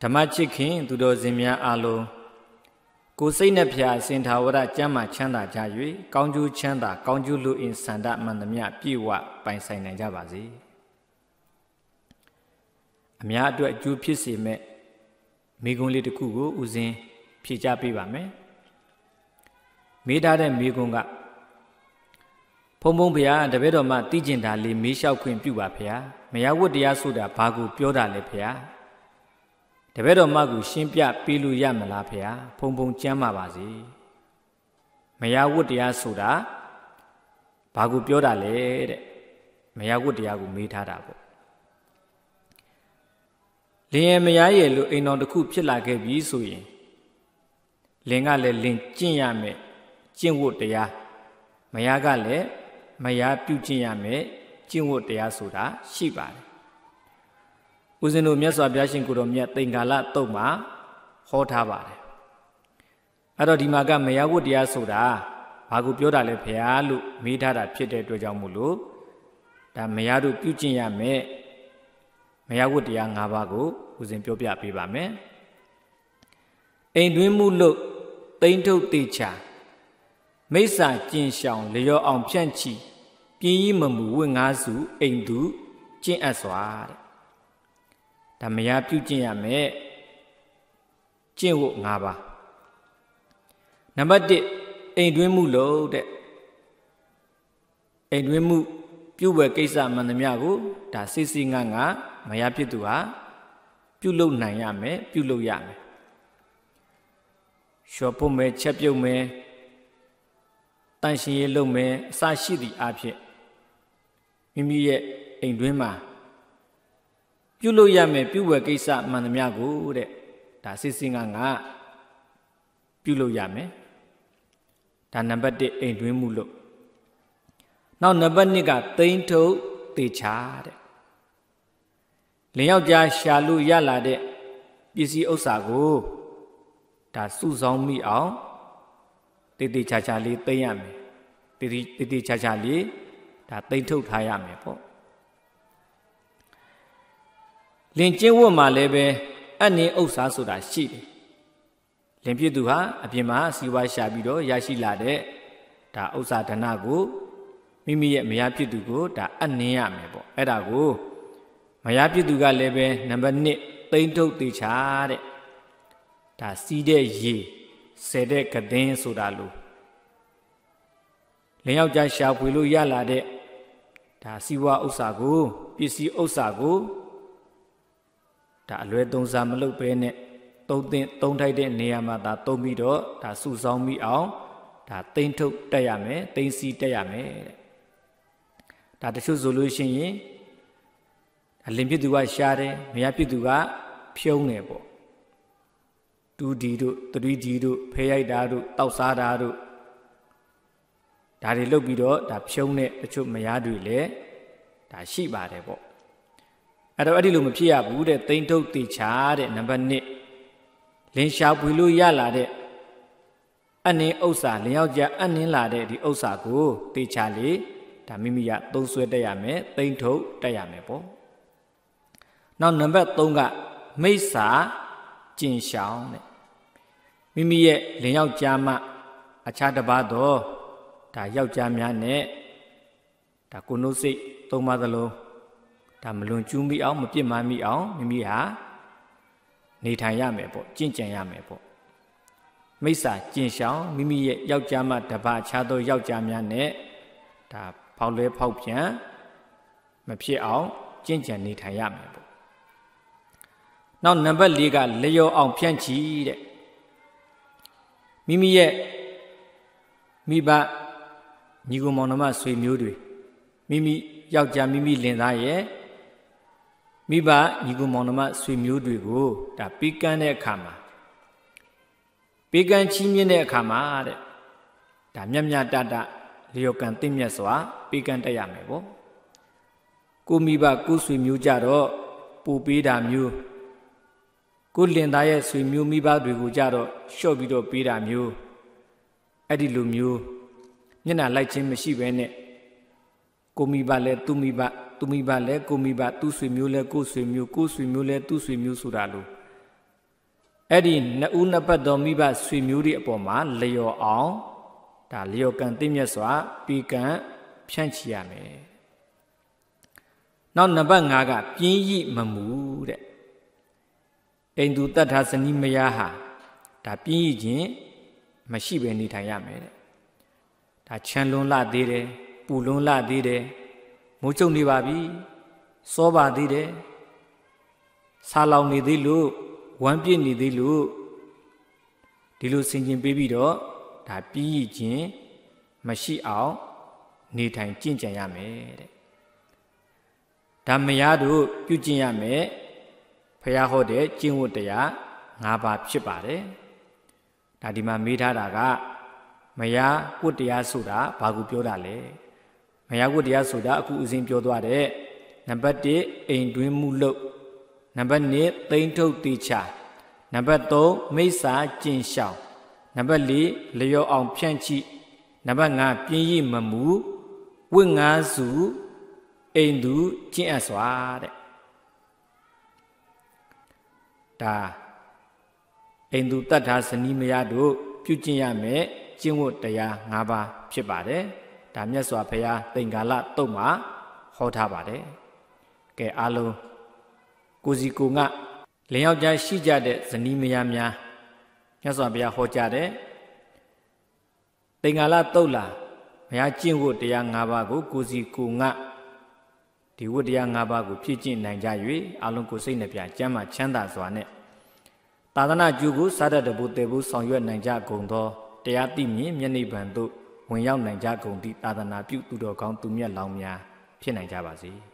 ဓမ္မချစ်ခင်သူတော်စင်များအားလုံးကိုယ်စိတ်နှဖျားစင်ထာဝရကျမ်းမာချမ်းသာကြ၍ကောင်းကျိုးချမ်းသာကောင်းကျိုးလူအင်ဆန္ဒမှန်သမျှပြည့်ဝပိုင်ဆိုင်နိုင်ကြပါစေအများအတွက်အကျိုးဖြစ်စေမဲ့မိဂုံးလေးတစ်ခုကိုဦးဇင်းဖြေချပေးပါမယ်မေးထားတဲ့မိဂုံးကဖုံဖုံဖေဟာတပည့်တော်မှသိကျင်တာလေးမေးလျှောက်ခွင့်ပြုပါဖေဟာမယားဝတ်တရားဆိုတာဘာကိုပြောတာလဲဖေဟာတပည့်တော်မကူရှင်းပြပေးလို့ရမလားဖေဟာဖုံဖုံကျမ်းပါပါစေမယားဝတ်တရားဆိုတာဘာကိုပြောတာလဲတဲ့မယားဝတ်တရားကိုမေးထားတာပေါ့လင်ရဲ့မယားရဲ့လို့အိမ်တော်တစ်ခုဖြစ်လာခဲ့ပြီဆိုရင်လင်ကလည်းလင်ကျင့်ရမယ်ကျင့်ဝတ်တရားမယားကလည်းမယားပြုကျင့်ရမယ်ကျင့်ဝတ်တရားဆိုတာရှိပါတယ်ဦးဇင်းတို့မြတ်စွာဘုရားရှင်ကိုယ်တော်မြတ်သင်္ကာလတုတ်မှာဟောထားပါတယ်အဲ့တော့ဒီမှာကမယားဝတ်တရားဆိုတာဘာကိုပြောတာလဲဖေဟာလို့မေးထားတာဖြစ်တဲ့အတွက်ကြောင့်မို့လို့ဒါမယားတို့ပြုကျင့်ရမယ်မယားဝတ်တရား၅ပါးကိုဦးဇင်းပြောပြပေးပါမယ်အိမ်တွင်းမှုလို့တိမ့်ထုတ်တေချာမိစ္ဆာကျင်ရှောင်လျော်အောင်ဖြန့်ချီပြင်းကြီးမမူဝင့်ငါးစုအိမ်သူကျင့်အပ်စွာတဲ့ဒါမယားပြုကျင့်ရမယ်ကျင့်ဝတ်၅ပါးနံပါတ်1အိမ်တွင်းမှုလို့တဲ့အိမ်တွင်းမှုပြုဝယ်ကိစ္စမှန်သမျှကိုဒါစစ်စစ်ငါငါမယားဖြစ်သူဟာပြုလုပ်နိုင်ရမယ်ပြုလုပ်ရမယ်လျှော်ဖို့မယ်ချက်ပြုတ်မယ်တန်ရှင်ရေးလုပ်မယ်အစရှိသည့်အဖြစ်မိမိရဲ့အိမ်တွင်းမှာပြုလုပ်ရမယ်ပြုဝယ်ကိစ္စမှန်သမျှကိုတဲ့ဒါစစ်စစ်ငါငါပြုလုပ်ရမယ်ဒါနံပါတ်1အိမ်တွင်းမှုလို့နောက်နံပါတ်2ကသိမ့်ထုတ်တေချာတဲ့လင်ယောက်ျားရှာလို့ရလာတဲ့ပစ္စည်းဥစ္စာကိုဒါစုဆောင်မိအောင်တေတေချာချာလေးသိမ့်ရမယ်တေတေချာချာလေးဒါသိမ့်ထုတ်ထားရမယ်ပေါ့လင်ကျင့်ဝတ်မှာလည်းပဲအနှင်းဥစ္စာဆိုတာရှိတယ်လင်ဖြစ်သူဟာအပြင်မှာစီဝါရှာပြီးတော့ရရှိလာတဲ့ဒါဥစ္စာဒနာကိုမိမိရဲ့မယားဖြစ်သူကိုဒါအနှင်းရမယ်ပေါ့အဲ့ဒါကိုမယားဖြစ်သူကလည်းပဲနံပါတ်1သိမ့်ထုတ်တေချာတဲ့ဒါစီးတဲ့ရေဆယ်တဲ့ကဒင်းဆိုတာလို့လင်ယောက်ျားရှာဖွေလို့ရလာတဲ့ဒါစီဝါဥစ္စာကိုပစ္စည်းဥစ္စာကိုဒါအလွယ်သုံးစားမလုပ်ဘဲနဲ့သုံးထိုက်တဲ့နေရာမှာဒါသုံးပြီးတော့ဒါစုဆောင်းမိအောင်ဒါသိမ့်ထုတ်တက်ရမယ်သိမ့်စီတက်ရမယ်တဲ့ဒါတချို့ဆိုလို့ရှိရင်အလင်ဖြစ်သူကရှားတယ်မယားဖြစ်သူကဖြုံးတယ်ပေါ့2D တို့3D တို့ဖဲရိုက်တာတို့တောက်စားတာတို့ဒါတွေလုပ်ပြီးတော့ဒါဖြုံးတဲ့တချို့မယားတွေလည်းဒါရှိပါတယ်ပေါ့အဲ့တော့အဲ့ဒီလိုမဖြစ်ရဘူးတဲ့သိမ့်ထုတ်တေချာတဲ့နံပါတ်1လင်ရှာဖွေလို့ရလာတဲ့အနှင်းဥစ္စာလင်ယောက်ျားအနှင်းလာတဲ့ဒီဥစ္စာကိုတေချာလေးဒါမိမိရသုံးဆွဲတက်ရမယ်သိမ့်ထုတ်တက်ရမယ်ပေါ့နောက်နံပါတ်3ကမိစ္ဆာကျင်ရှောင်တဲ့မိမိရဲ့လင်ယောက်ျားမှအခြားတစ်ပါးတော့ဒါယောက်ျားများနဲ့ဒါကိုယ်နှုတ်စိတ်သုံးပါးသလုံးဒါမလွန်ကျူးမိအောင်မပြစ်မှားမိအောင်မိမိဟာနေထိုင်ရမယ်ပေါ့ကျင့်ကြံရမယ်ပေါ့မိစ္ဆာကျင်ရှောင်မိမိရဲ့ယောက်ျားမှတစ်ပါးအခြားသောယောက်ျားများနဲ့ဒါဖောက်လဲဖောက်ပြန်မဖြစ်အောင်ကျင့်ကြံနေထိုင်ရမယ်ပေါ့နောက်နံပါတ်4ကလျော်အောင်ဖြန့်ချီတဲ့မိမိရဲ့မိဘညီကိုမောင်နှမဆွေမျိုးတွေမိမိယောက်ျားမိမိလင်သားရဲ့မိဘညီကိုမောင်နှမဆွေမျိုးတွေကိုဒါပေးကမ်းတဲ့အခါမှာပေးကမ်းချီးမြှင့်တဲ့အခါမှာတဲ့ဒါမြတ်မြတ်တတလျော်ကံသိမြတ်စွာပေးကမ်းတတ်ရမယ်ပေါ့ကိုမိဘကိုဆွေမျိုးကြတော့ပူပေးတာမျိုးကိုလင်သားရဲ့ဆွေမျိုးမိဘတွေကိုကြတော့လျှော့ပြီးတော့ပေးတာမျိုးအဲ့ဒီလိုမျိုးမျက်နှာလိုက်ခြင်းမရှိဘဲနဲ့ကိုမိဘလည်းသူမိဘသူမိဘလည်းကိုမိဘသူဆွေမျိုးလည်းကိုဆွေမျိုးကိုဆွေမျိုးလည်းသူဆွေမျိုးဆိုတာလို့ Eddie Nauna Padomiba Swimuri Apoma, Leo on, da Leo can Timyaswa, Pican, Pianchiame. Now Nabangaga, Pinyi Mamude. Endu that has an imayaha, da Pinyi, Mashibe Nitayame. Da Chanlon la dide, Pulon la dide, Mucho Nibabi, Soba dide, Salau Nidilu. One pin ni dilu singing baby do, da pi jin, mashi ao, ni time jinjayame. Damayadu, Pujiyame, Payahode, Jinwoodea, Naba Chipare, Dadima Midadaga, Maya Woodia Suda, Bagu Piodale, Maya Woodia Suda, who is in Pioduade, number day ain't doing mulo. Number 8, Tainto teacher. Number 2, Mesa Jin Xiao. Number 3, Leo on Pianchi. Number 9, Pinyi Mamu. Winga Zu. Endu Jin Aswade. Da Endu Tata Sanimayado, Pujiyame, Jinwoodea, Naba Chipade. Damia Swapea, Tengala Toma, Hotabade. Ke Alu. Kuzikunga, Leon Shija de Zanimiamia, Yasabia Hojade, Tengala Tola, Mayachin wood the young Nabago, Kuzikunga, the wood young Nabago, Pidgin Nanjayui, Alunco Sinapia, Jama Chanda Zwane. Tadana Jugu, Sada de Butebu, Son Yu Nanja Gondo, Teatimi, Miani Bandu, when young Nanja Gondi, Tadana Pu to the count to me along Pia, Pinajabasi.